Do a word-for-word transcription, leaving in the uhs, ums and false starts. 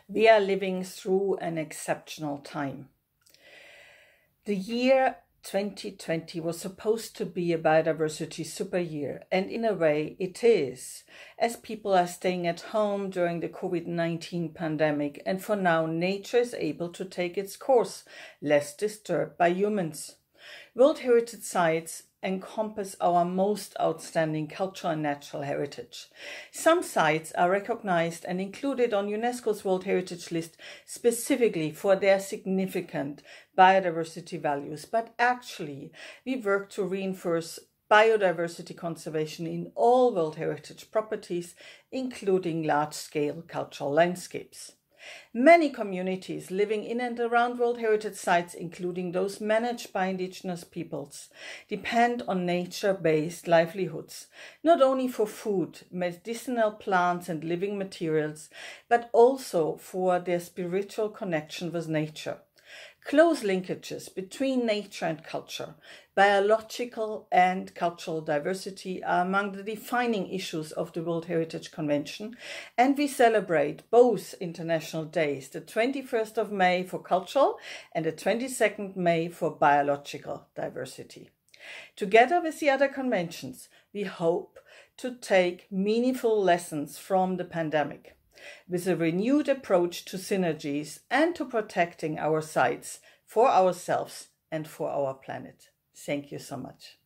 We are living through an exceptional time. The year twenty twenty was supposed to be a biodiversity super year, and in a way it is, as people are staying at home during the COVID nineteen pandemic, and for now nature is able to take its course, less disturbed by humans. World Heritage Sites encompass our most outstanding cultural and natural heritage. Some sites are recognized and included on UNESCO's World Heritage List specifically for their significant biodiversity values, but actually we work to reinforce biodiversity conservation in all World Heritage properties, including large-scale cultural landscapes. Many communities living in and around World Heritage Sites, including those managed by indigenous peoples, depend on nature-based livelihoods, not only for food, medicinal plants and living materials, but also for their spiritual connection with nature. Close linkages between nature and culture, biological and cultural diversity are among the defining issues of the World Heritage Convention, and we celebrate both international days, the twenty-first of May for cultural and the twenty-second of May for biological diversity. Together with the other conventions, we hope to take meaningful lessons from the pandemic, with a renewed approach to synergies and to protecting our sites for ourselves and for our planet. Thank you so much.